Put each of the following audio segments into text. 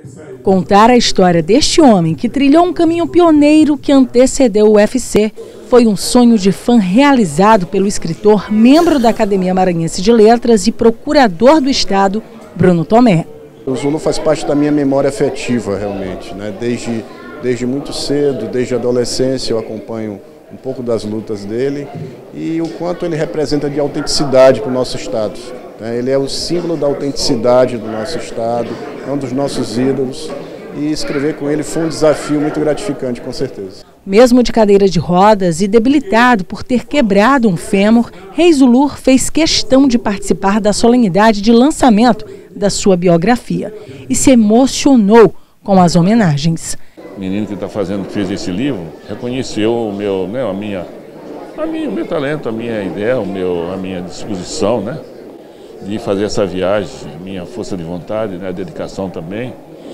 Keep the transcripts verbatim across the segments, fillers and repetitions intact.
Contar a história deste homem que trilhou um caminho pioneiro que antecedeu o U F C foi um sonho de fã realizado pelo escritor, membro da Academia Maranhense de Letras e procurador do Estado, Bruno Tomé. O Zulu faz parte da minha memória afetiva, realmente, né? Desde, desde muito cedo, desde a adolescência eu acompanho um pouco das lutas dele e o quanto ele representa de autenticidade para o nosso Estado. Ele é o símbolo da autenticidade do nosso Estado, é um dos nossos ídolos e escrever com ele foi um desafio muito gratificante, com certeza. Mesmo de cadeira de rodas e debilitado por ter quebrado um fêmur, Rei Zulu fez questão de participar da solenidade de lançamento da sua biografia e se emocionou com as homenagens. O menino que está fazendo, que fez esse livro, reconheceu o meu, né, a minha, a minha, o meu talento, a minha ideia, o meu, a minha disposição, né, de fazer essa viagem, a minha força de vontade, né, a dedicação também,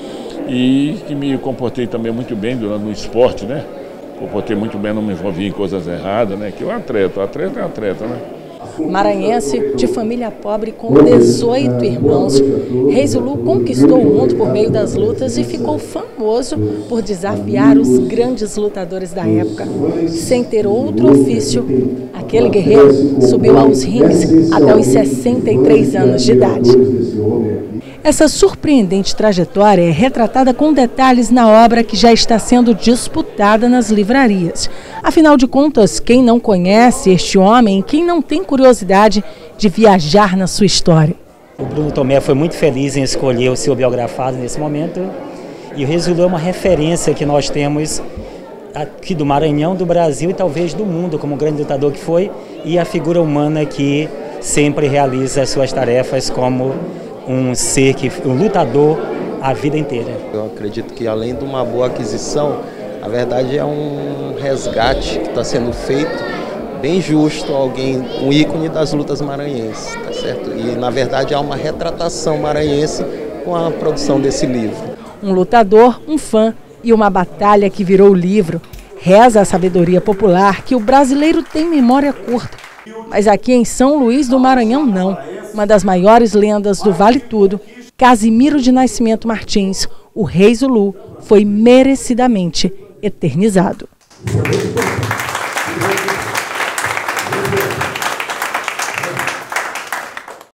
e que me comportei também muito bem durante o esporte, né, comportei muito bem, não me envolvi em coisas erradas, né, que o atleta, o atleta é atleta, né. Maranhense, de família pobre com dezoito irmãos, Rei Zulu conquistou o mundo por meio das lutas e ficou famoso por desafiar os grandes lutadores da época. Sem ter outro ofício, aquele guerreiro subiu aos rings até os sessenta e três anos de idade. Essa surpreendente trajetória é retratada com detalhes na obra que já está sendo disputada nas livrarias. Afinal de contas, quem não conhece este homem, quem não tem curiosidade de viajar na sua história? O Bruno Tomé foi muito feliz em escolher o seu biografado nesse momento e o Rei Zulu é uma referência que nós temos aqui do Maranhão, do Brasil e talvez do mundo, como um grande lutador que foi, e a figura humana que sempre realiza as suas tarefas como um ser, que, um lutador a vida inteira. Eu acredito que além de uma boa aquisição, a verdade é um resgate que está sendo feito bem justo a alguém, um ícone das lutas maranhenses, tá certo? E na verdade há uma retratação maranhense com a produção desse livro. Um lutador, um fã e uma batalha que virou livro. Reza a sabedoria popular que o brasileiro tem memória curta. Mas aqui em São Luís do Maranhão não. Uma das maiores lendas do Vale Tudo, Casimiro de Nascimento Martins, o Rei Zulu, foi merecidamente eternizado.